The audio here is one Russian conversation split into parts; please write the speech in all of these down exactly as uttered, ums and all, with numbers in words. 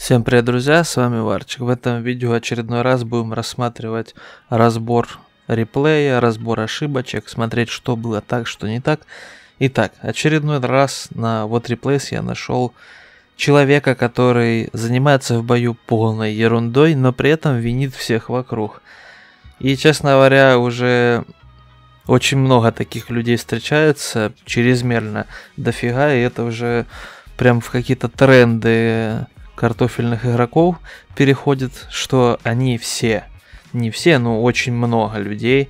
Всем привет, друзья, с вами Варчик. В этом видео очередной раз будем рассматривать разбор реплея, разбор ошибочек, смотреть, что было так, что не так. Итак, очередной раз на вот реплейс я нашел человека, который занимается в бою полной ерундой, но при этом винит всех вокруг. И, честно говоря, уже очень много таких людей встречается, чрезмерно дофига, и это уже прям в какие-то тренды картофельных игроков переходит, что они все, не все, но очень много людей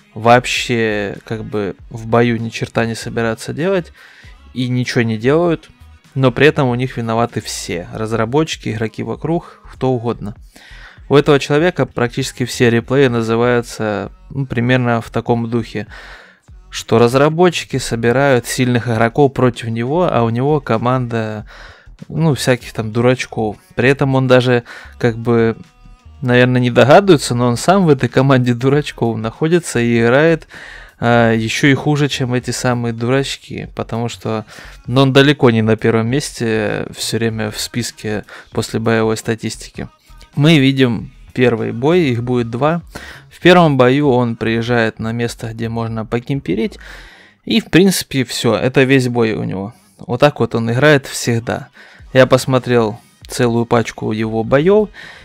вообще как бы в бою ни черта не собираются делать и ничего не делают, но при этом у них виноваты все, разработчики, игроки вокруг, кто угодно. У этого человека практически все реплеи называются ну, примерно в таком духе, что разработчики собирают сильных игроков против него, а у него команда ну, всяких там дурачков. При этом он даже, как бы, наверное, не догадывается, но он сам в этой команде дурачков находится и играет а, еще и хуже, чем эти самые дурачки. Потому что ну, он далеко не на первом месте все время в списке после боевой статистики. Мы видим первый бой, их будет два. В первом бою он приезжает на место, где можно покемперить. И, в принципе, все, это весь бой у него. Вот так вот он играет всегда. Я посмотрел целую пачку его боев,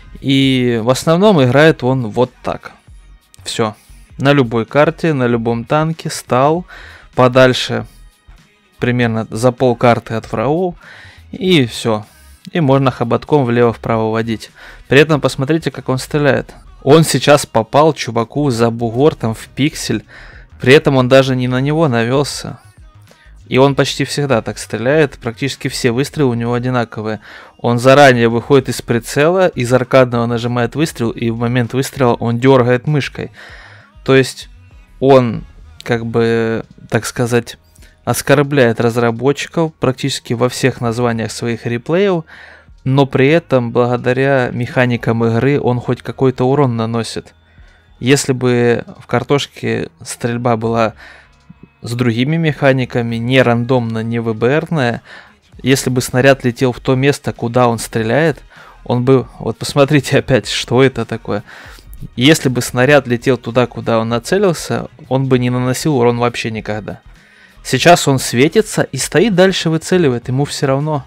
и в основном играет он вот так. Все. На любой карте, на любом танке стал подальше, примерно за пол карты от врагов, и все. И можно хоботком влево-вправо водить. При этом посмотрите, как он стреляет. Он сейчас попал чуваку за бугор там в пиксель, при этом он даже не на него навелся. И он почти всегда так стреляет, практически все выстрелы у него одинаковые. Он заранее выходит из прицела, из аркадного нажимает выстрел, и в момент выстрела он дергает мышкой. То есть он, как бы, так сказать, оскорбляет разработчиков практически во всех названиях своих реплеев, но при этом, благодаря механикам игры, он хоть какой-то урон наносит. Если бы в картошке стрельба была с другими механиками, не рандомно, не ВБРная, если бы снаряд летел в то место, куда он стреляет, он бы, вот посмотрите опять, что это такое. Если бы снаряд летел туда, куда он нацелился, он бы не наносил урон вообще никогда. Сейчас он светится и стоит дальше выцеливает, ему все равно.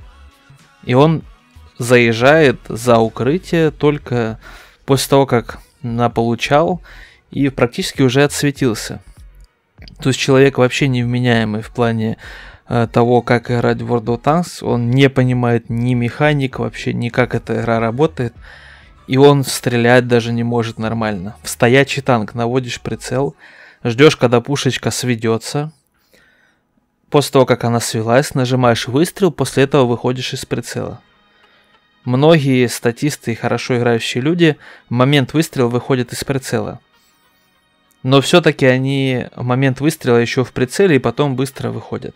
И он заезжает за укрытие только после того, как наполучал и практически уже отсветился. То есть человек вообще невменяемый в плане э, того, как играть в World of Tanks. Он не понимает ни механик вообще, ни как эта игра работает. И он стрелять даже не может нормально. В стоячий танк наводишь прицел, ждешь, когда пушечка сведется. После того, как она свелась, нажимаешь выстрел, после этого выходишь из прицела. Многие статисты и хорошо играющие люди в момент выстрела выходят из прицела. Но все-таки они в момент выстрела еще в прицеле и потом быстро выходят.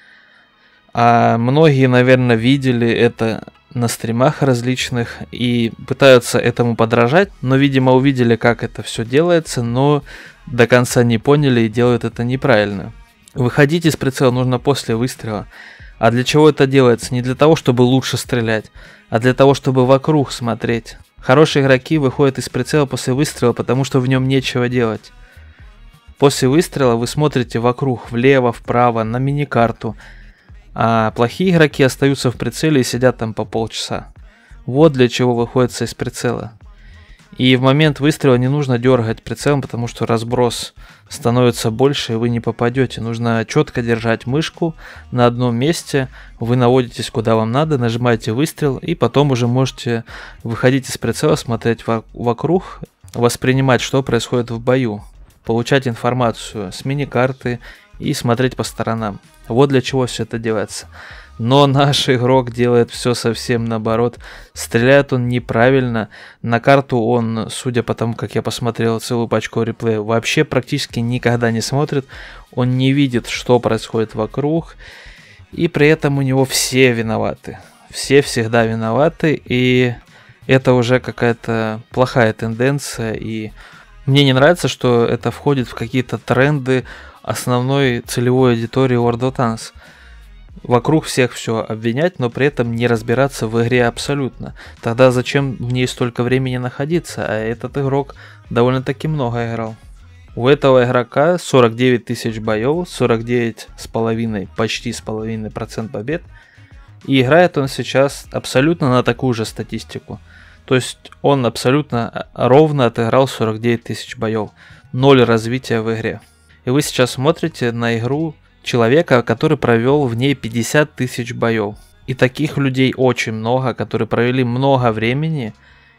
А многие, наверное, видели это на стримах различных и пытаются этому подражать, но, видимо, увидели, как это все делается, но до конца не поняли и делают это неправильно. Выходить из прицела нужно после выстрела. А для чего это делается? Не для того, чтобы лучше стрелять, а для того, чтобы вокруг смотреть. Хорошие игроки выходят из прицела после выстрела, потому что в нем нечего делать. После выстрела вы смотрите вокруг, влево, вправо, на миникарту. А плохие игроки остаются в прицеле и сидят там по полчаса. Вот для чего выходится из прицела. И в момент выстрела не нужно дергать прицелом, потому что разброс становится больше и вы не попадете. Нужно четко держать мышку на одном месте. Вы наводитесь куда вам надо, нажимаете выстрел и потом уже можете выходить из прицела, смотреть вокруг, воспринимать, что происходит в бою. Получать информацию с миникарты и смотреть по сторонам. Вот для чего все это делается. Но наш игрок делает все совсем наоборот. Стреляет он неправильно. На карту он, судя по тому, как я посмотрел целую пачку реплеев, вообще практически никогда не смотрит. Он не видит, что происходит вокруг. И при этом у него все виноваты. Все всегда виноваты. И это уже какая-то плохая тенденция. И мне не нравится, что это входит в какие-то тренды основной целевой аудитории World of Tanks. вокруг всех все обвинять, но при этом не разбираться в игре абсолютно. Тогда зачем в ней столько времени находиться? А этот игрок довольно-таки много играл. У этого игрока сорок девять тысяч боев, сорок девять с половиной, почти с половиной процент побед. И играет он сейчас абсолютно на такую же статистику. То есть он абсолютно ровно отыграл сорок девять тысяч боев. Ноль развития в игре. И вы сейчас смотрите на игру человека, который провел в ней пятьдесят тысяч боев. И таких людей очень много, которые провели много времени,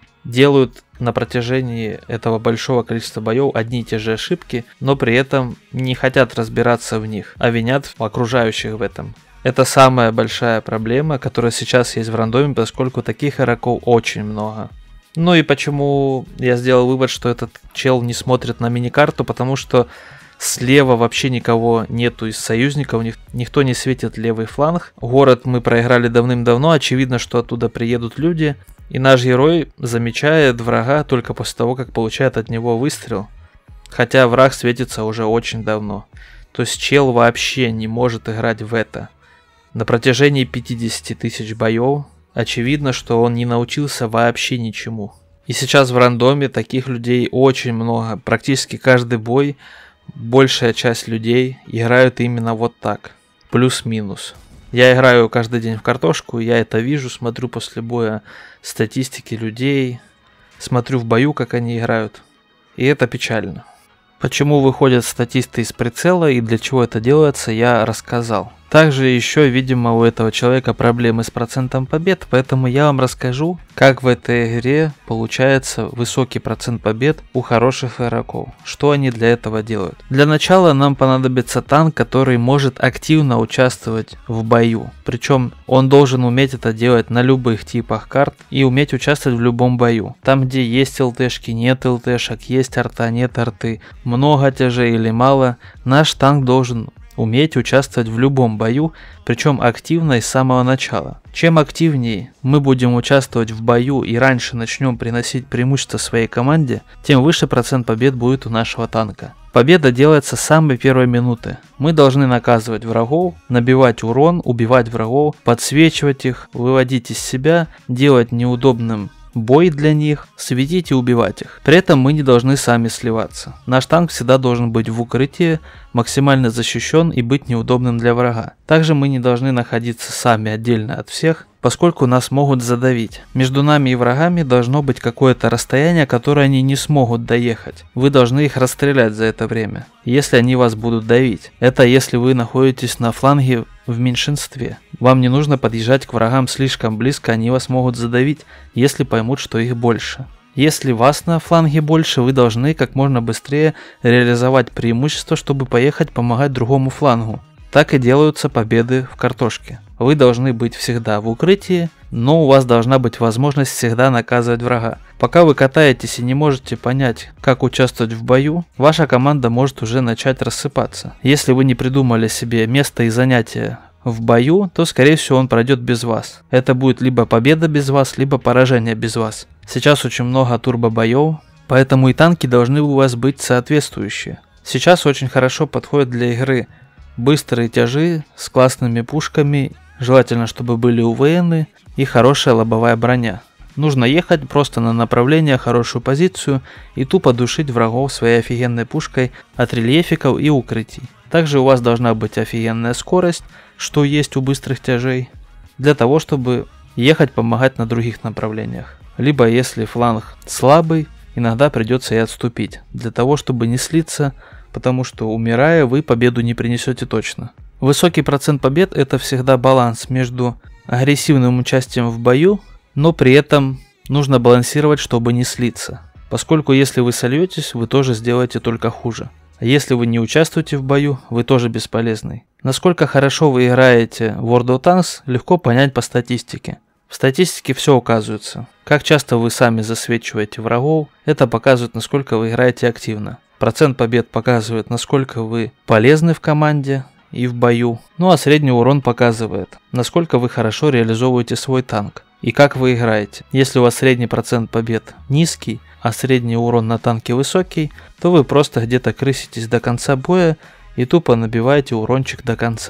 делают на протяжении этого большого количества боев одни и те же ошибки, но при этом не хотят разбираться в них, а винят окружающих в этом. Это самая большая проблема, которая сейчас есть в рандоме, поскольку таких игроков очень много. Ну и почему я сделал вывод, что этот чел не смотрит на миникарту, потому что слева вообще никого нету из союзников, ник- никто не светит левый фланг. Город мы проиграли давным-давно, очевидно, что оттуда приедут люди. И наш герой замечает врага только после того, как получает от него выстрел. Хотя враг светится уже очень давно. То есть чел вообще не может играть в это. На протяжении пятидесяти тысяч боев очевидно, что он не научился вообще ничему. И сейчас в рандоме таких людей очень много. Практически каждый бой большая часть людей играют именно вот так. Плюс-минус. Я играю каждый день в картошку, я это вижу, смотрю после боя статистики людей, смотрю в бою, как они играют. И это печально. Почему выходят статисты из прицела и для чего это делается, я рассказал. Также еще, видимо, у этого человека проблемы с процентом побед, поэтому я вам расскажу, как в этой игре получается высокий процент побед у хороших игроков. Что они для этого делают. Для начала нам понадобится танк, который может активно участвовать в бою. Причем он должен уметь это делать на любых типах карт и уметь участвовать в любом бою. Там, где есть ЛТшки, нет ЛТшек, есть арта, нет арты, много тяжей или мало, наш танк должен уметь участвовать в любом бою, причем активно и с самого начала. Чем активнее мы будем участвовать в бою и раньше начнем приносить преимущество своей команде, тем выше процент побед будет у нашего танка. Победа делается с самой первой минуты. Мы должны наказывать врагов, набивать урон, убивать врагов, подсвечивать их, выводить из себя, делать неудобным бой для них, светить и убивать их. При этом мы не должны сами сливаться. Наш танк всегда должен быть в укрытии, максимально защищен и быть неудобным для врага. Также мы не должны находиться сами отдельно от всех, поскольку нас могут задавить. Между нами и врагами должно быть какое-то расстояние, которое они не смогут доехать. Вы должны их расстрелять за это время, если они вас будут давить. Это если вы находитесь на фланге в меньшинстве. Вам не нужно подъезжать к врагам слишком близко, они вас могут задавить, если поймут, что их больше. Если вас на фланге больше, вы должны как можно быстрее реализовать преимущество, чтобы поехать помогать другому флангу. Так и делаются победы в картошке. Вы должны быть всегда в укрытии, но у вас должна быть возможность всегда наказывать врага. Пока вы катаетесь и не можете понять, как участвовать в бою, ваша команда может уже начать рассыпаться. Если вы не придумали себе место и занятие в бою, то скорее всего он пройдет без вас. Это будет либо победа без вас, либо поражение без вас. Сейчас очень много турбо-боев, поэтому и танки должны у вас быть соответствующие. Сейчас очень хорошо подходит для игры быстрые тяжи с классными пушками, желательно чтобы были УВНы и хорошая лобовая броня. Нужно ехать просто на направление, хорошую позицию и тупо душить врагов своей офигенной пушкой от рельефиков и укрытий. Также у вас должна быть офигенная скорость, что есть у быстрых тяжей, для того чтобы ехать помогать на других направлениях. Либо если фланг слабый, иногда придется и отступить, для того чтобы не слиться, потому что умирая вы победу не принесете точно. Высокий процент побед — это всегда баланс между агрессивным участием в бою, но при этом нужно балансировать, чтобы не слиться. Поскольку если вы сольетесь, вы тоже сделаете только хуже. А если вы не участвуете в бою, вы тоже бесполезный. Насколько хорошо вы играете в World of Tanks, легко понять по статистике. В статистике все указывается. Как часто вы сами засвечиваете врагов, это показывает, насколько вы играете активно. Процент побед показывает, насколько вы полезны в команде и в бою. Ну а средний урон показывает, насколько вы хорошо реализовываете свой танк и как вы играете. Если у вас средний процент побед низкий, а средний урон на танке высокий, то вы просто где-то крыситесь до конца боя и тупо набиваете урончик до конца.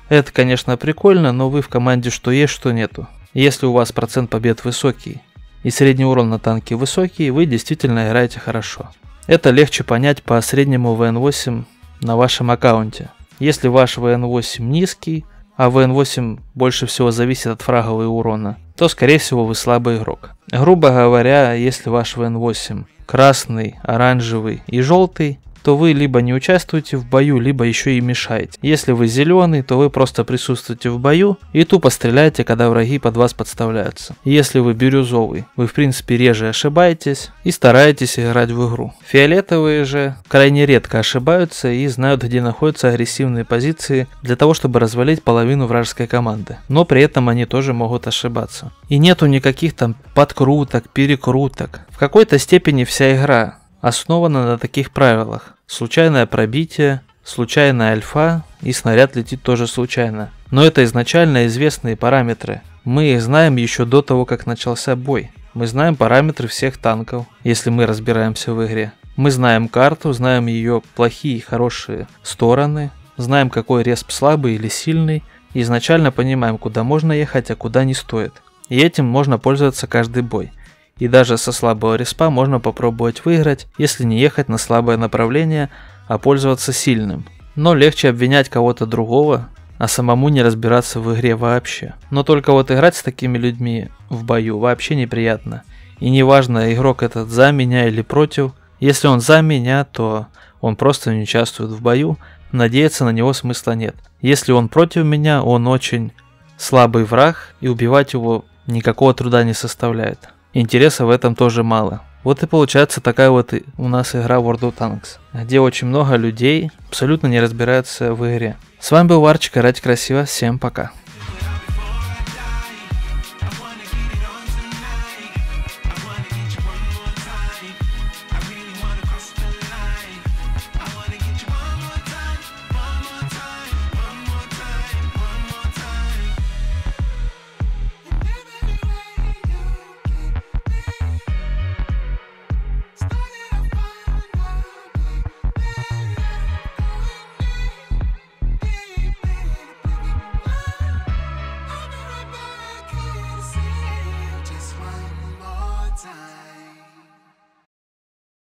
Это, конечно, прикольно, но вы в команде что есть, что нету. Если у вас процент побед высокий и средний урон на танке высокий, вы действительно играете хорошо. Это легче понять по среднему вэ эн восемь на вашем аккаунте. Если ваш вэ эн восемь низкий, а вэ эн восемь больше всего зависит от фрагов и урона, то скорее всего вы слабый игрок. Грубо говоря, если ваш вэ эн восемь красный, оранжевый и желтый, то вы либо не участвуете в бою, либо еще и мешаете. Если вы зеленый, то вы просто присутствуете в бою и тупо стреляете, когда враги под вас подставляются. Если вы бирюзовый, вы в принципе реже ошибаетесь и стараетесь играть в игру. Фиолетовые же крайне редко ошибаются и знают, где находятся агрессивные позиции для того, чтобы развалить половину вражеской команды. Но при этом они тоже могут ошибаться. И нету никаких там подкруток, перекруток. В какой-то степени вся игра основана на таких правилах. Случайное пробитие, случайная альфа и снаряд летит тоже случайно. Но это изначально известные параметры. Мы их знаем еще до того, как начался бой. Мы знаем параметры всех танков, если мы разбираемся в игре. Мы знаем карту, знаем ее плохие и хорошие стороны, знаем, какой респ слабый или сильный, и изначально понимаем, куда можно ехать, а куда не стоит. И этим можно пользоваться каждый бой. И даже со слабого респа можно попробовать выиграть, если не ехать на слабое направление, а пользоваться сильным. Но легче обвинять кого-то другого, а самому не разбираться в игре вообще. Но только вот играть с такими людьми в бою вообще неприятно. И неважно, игрок этот за меня или против, если он за меня, то он просто не участвует в бою, надеяться на него смысла нет. Если он против меня, он очень слабый враг, и убивать его никакого труда не составляет. Интереса в этом тоже мало. Вот и получается такая вот у нас игра World of Tanks, где очень много людей абсолютно не разбираются в игре. С вами был Варчик, играйте красиво, всем пока.